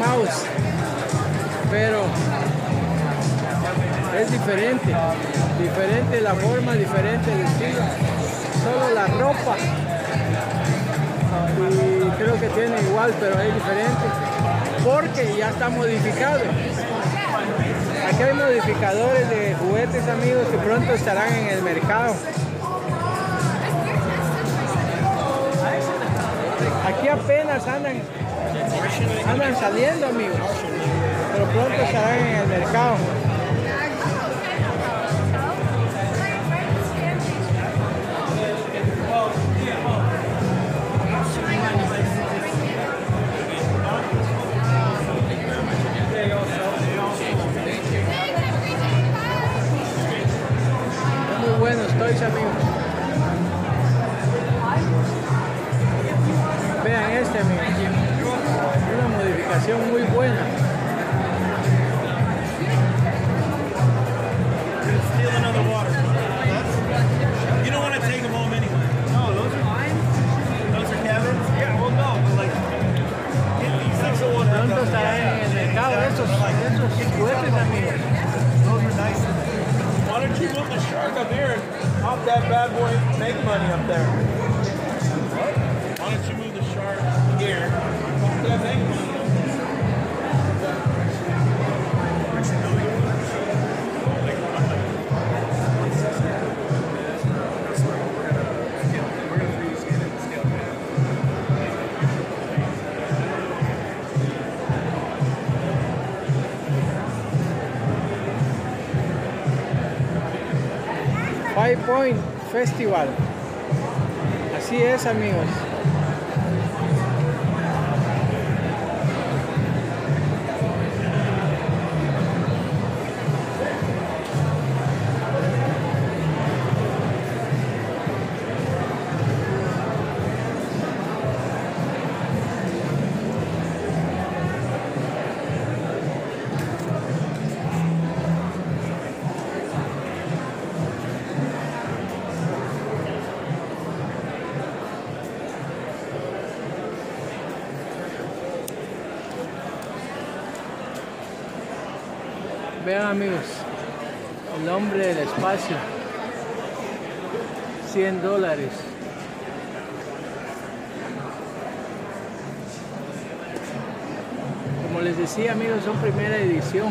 Mouse, pero es diferente la forma, diferente el estilo, solo la ropa, y creo que tiene igual, pero es diferente, porque ya está modificado. Aquí hay modificadores de juguetes, amigos, que pronto estarán en el mercado. Aquí apenas andan saliendo, amigos, pero pronto estarán en el mercado. Muy buenos toys, amigos. Vean este, amigos. Una modificación muy buena. You don't want to take them home anyway. No, those are mine. Those are Kevin's. Yeah, well, no, but like, get these things are one. Pronto estarán en el mercado estos juguetes, amigos. Those are nice. Why don't you put the shark up here and pop that bad boy and make money up there? What? Why don't you move the shark here? Pop that make money up there. 5 Point Festival. Así es, amigos. Vean, amigos, el hombre del espacio, $100. Como les decía, amigos, son primera edición.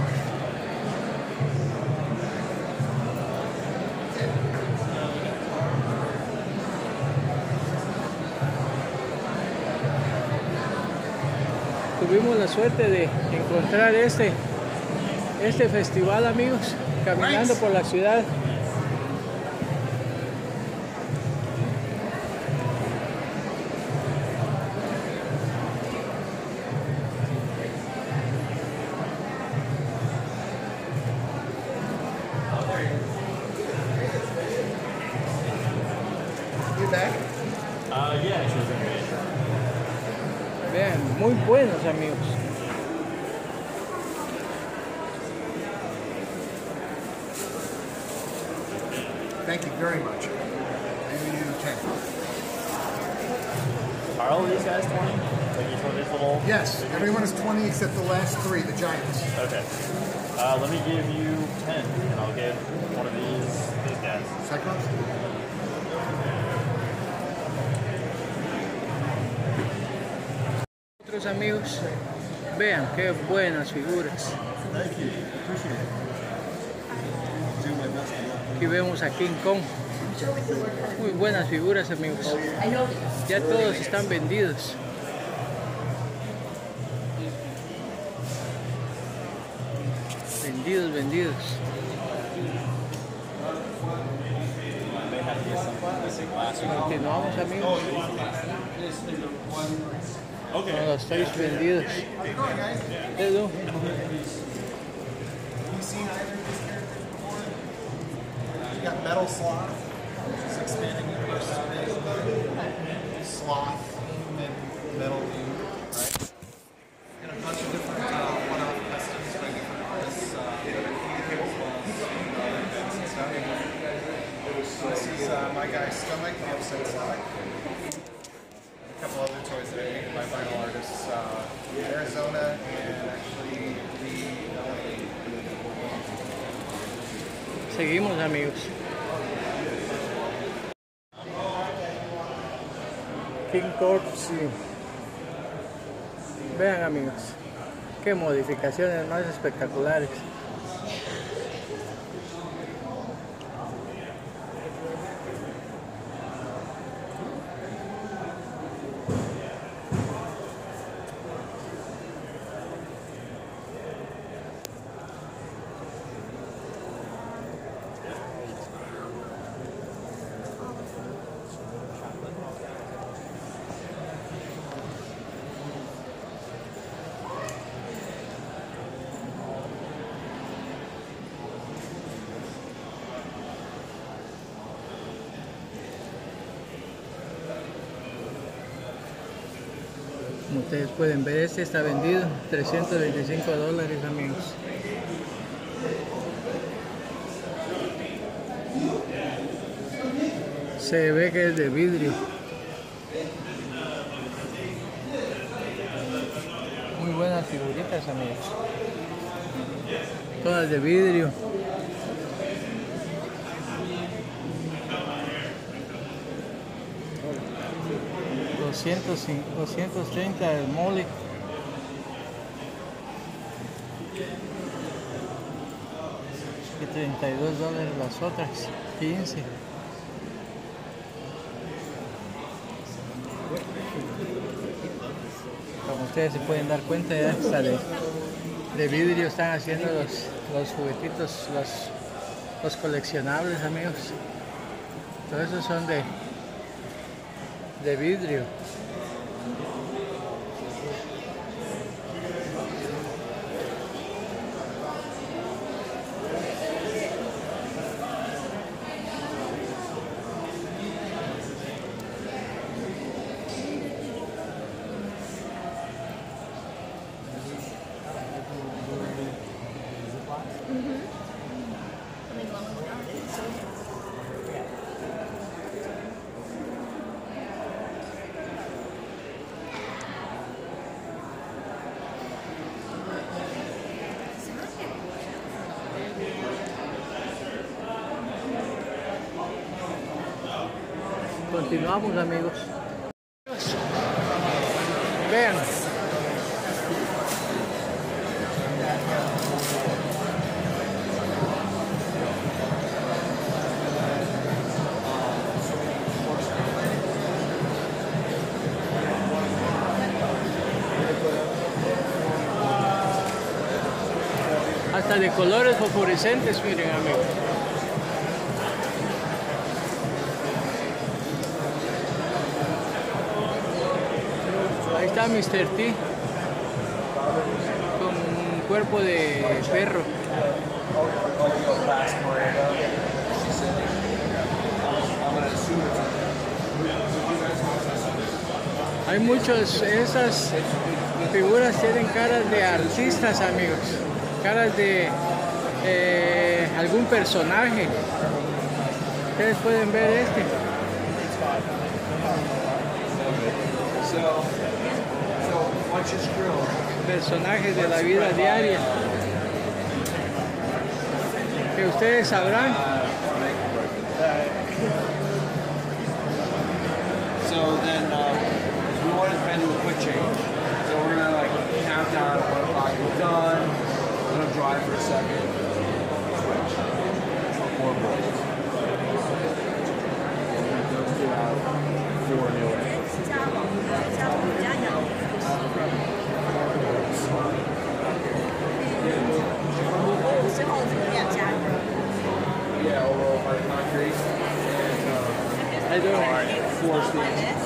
Tuvimos la suerte de encontrar este festival, amigos, caminando por la ciudad. Vean, muy buenos, amigos. Thank you very much. I owe you 10. Are all of these guys 20? Like each one of these little... Yes, everyone is 20 except the last 3, the giants. Okay. Let me give you 10, and I'll give one of these guys. Cyclops? Otros amigos, vean qué buenas figuras. Thank you. Appreciate it. Do my best. Aquí vemos a King Kong. Muy buenas figuras, amigos. Ya todos están vendidos. Vendidos. Continuamos, amigos. Okay. Con los 6 vendidos. Edu. You got Metal Sloth, which is expanding universe space. Sloth, human, metal dude, right? And a bunch of different one-off customs by different artists, as well as events and stuff. This is my guy's stomach, the upset stomach. A couple other toys that are made by vinyl artists. There's Arizona and actually Seguimos, amigos. King Corpse. Vean, amigos, qué modificaciones más espectaculares. Como ustedes pueden ver, este está vendido $325, amigos. Se ve que es de vidrio. Muy buenas figuritas, amigos. Todas de vidrio. $230 el mole. Y $32 las otras, 15. Como ustedes se pueden dar cuenta, ya hasta de vidrio están haciendo los juguetitos, los coleccionables, amigos. Todos esos son de vidrio. Continuamos, amigos. Vean. Hasta de colores fosforescentes, miren, amigos. Ahí está Mr. T con un cuerpo de perro. Hay muchos, esas figuras tienen caras de artistas, amigos, caras de algún personaje. Ustedes pueden ver este. Personajes de la vida diaria que ustedes sabrán. So then we want to do a quick change. So we're gonna like count down 1 o'clock. We're done. I'm gonna drive for a second. Switch. 4 boys. Those 2 out. 4 new in. Yeah, overall hard concrete and Ahí lo ven. floor stands.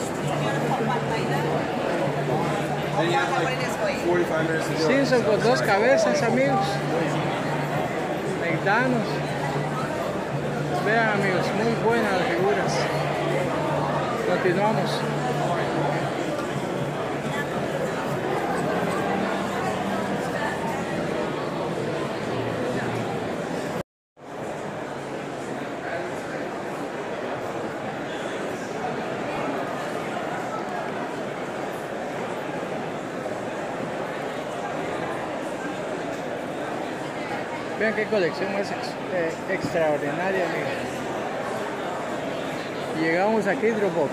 Then you have like 45 minutes to do it. Simpson con 2 cabezas, amigos. Megdanos. Vean, amigos, muy buenas las figuras. Continuamos. Vean qué colección más extraordinaria, amigos. Llegamos aquí, Dropbox.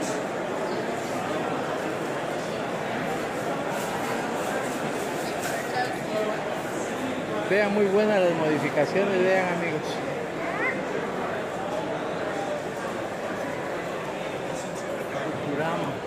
Vean, muy buenas las modificaciones, vean, amigos. Futurama.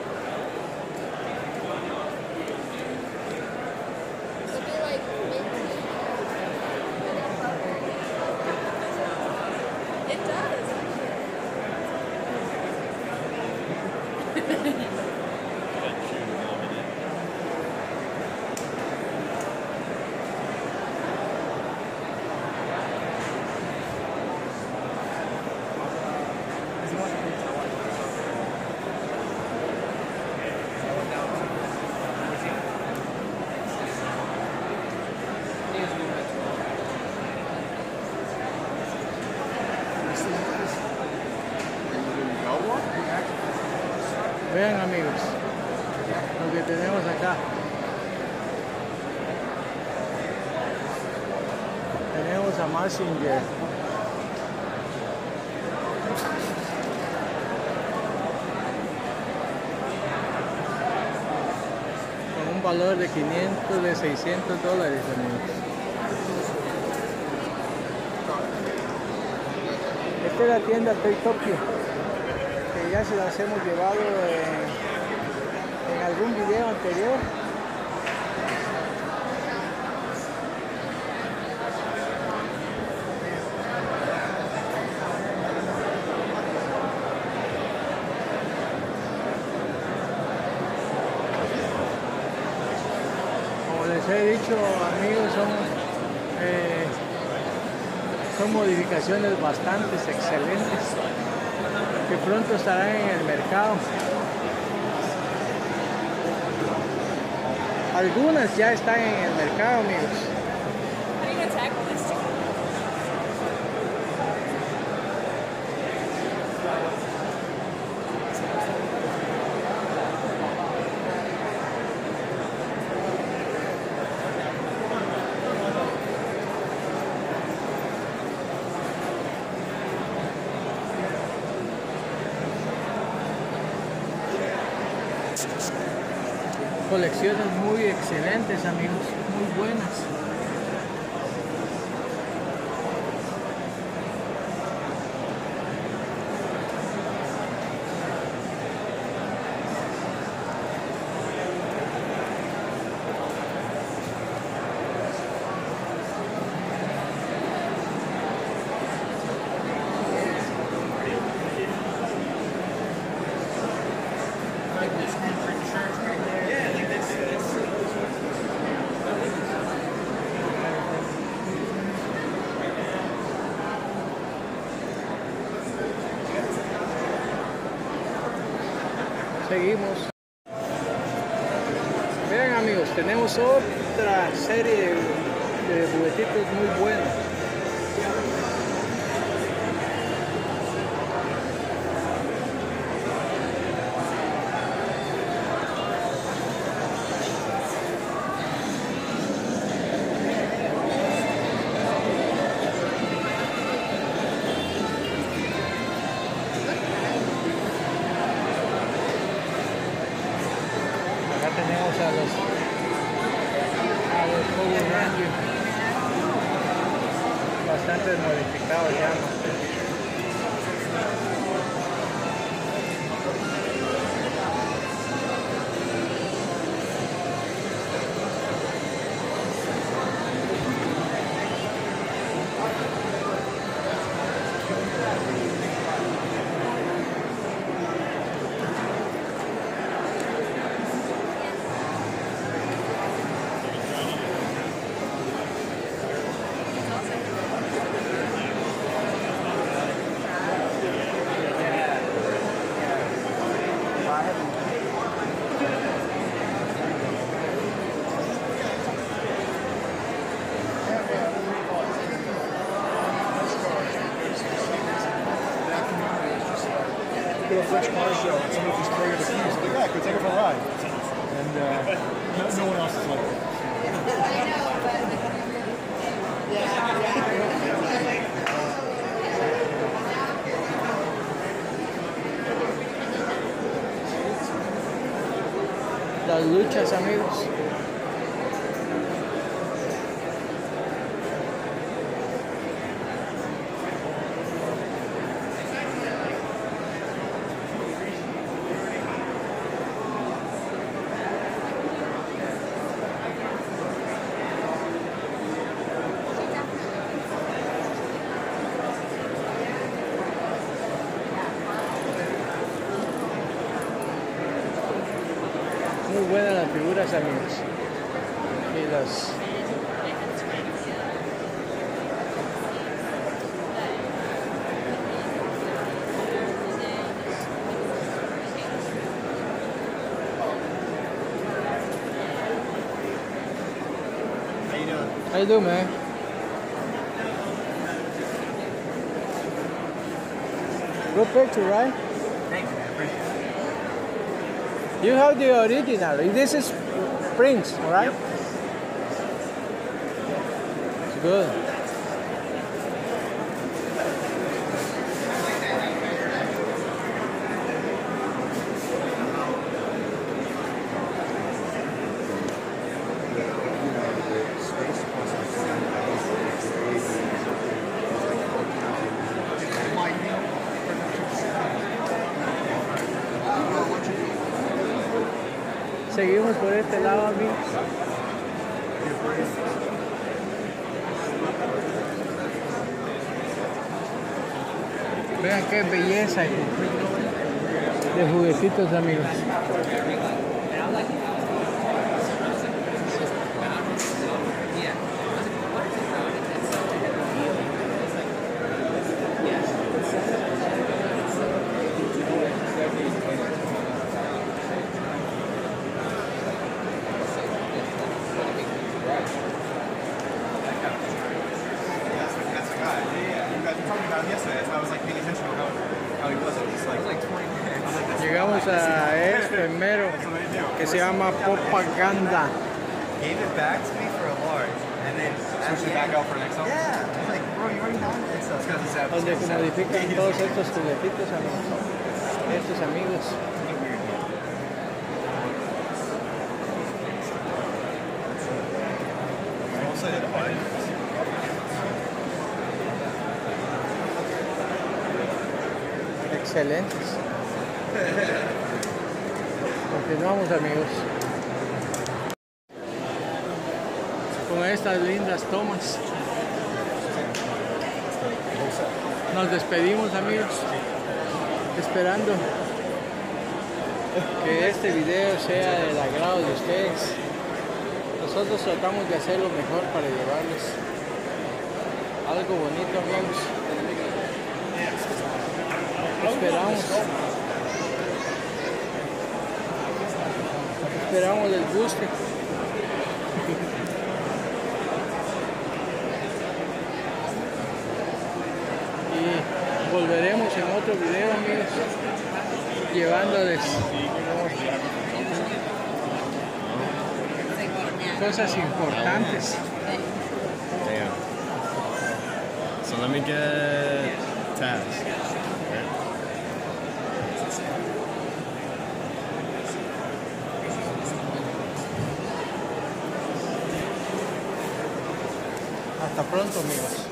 Vean, amigos, lo que tenemos acá. Tenemos a Mazinger. Con un valor de 500, de 600 dólares, amigos. Esta es la tienda Toy Tokyo, que ya se las hemos llevado en algún video anterior. Como les he dicho, amigos, son modificaciones bastante excelentes que pronto estarán en el mercado. Algunas ya están en el mercado, amigos. Colecciones muy excelentes, amigos, muy buenas. Seguimos. Vean, amigos, tenemos otra serie de juguetitos muy buenos. Tenemos a los Power Rangers bastante modificados ya, ¿no? To a French car show and someone just carried the keys. Like, yeah, go take it for a ride. And no one else is like that. las luchas, amigos. Muy buenas las figuras, amigos. Y las How you doing? How you doing, man? Good picture, right? Thank you, man. Appreciate it. You have the original. This is Prince, right? Yep. It's good. Seguimos por este lado, amigos. Vean qué belleza de juguetitos, amigos. That's the guy. Yeah. You guys were talking about him yesterday. That's why I was like paying attention to how he was. It was like 20 minutes. I was like, that's Llegamos a esto, el mero, what they do. que se llama propaganda. Gave it back to me for a large, and then Switched it back out for an XL. yeah, I was like, bro, you already have an XL. It's because it's at Donde se modifican todos estos juguetitos, amigos. Estos amigos. Excelentes. Continuamos, amigos, con estas lindas tomas. Nos despedimos, amigos, esperando que este video sea del agrado de ustedes. Nosotros tratamos de hacer lo mejor para llevarles algo bonito, amigos. Esperamos les guste. Y volveremos en otro video, amigos, llevándoles cosas importantes. Damn. So let me get Taz. Hasta pronto, amigos.